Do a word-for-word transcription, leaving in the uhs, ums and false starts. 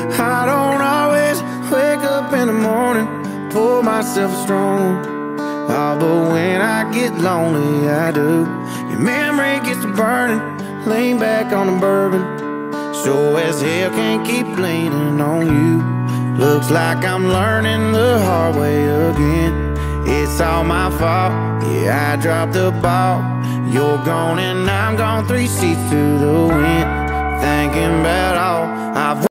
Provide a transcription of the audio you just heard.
I don't always wake up in the morning, pour myself a strong one. Oh, but when I get lonely, I do. Your memory gets to burning, lean back on the bourbon. Sure as hell can't keep leaning on you. Looks like I'm learning the hard way again. It's all my fault, yeah, I dropped the ball. You're gone and I'm gone, three seats to the wind. Thinking about all I've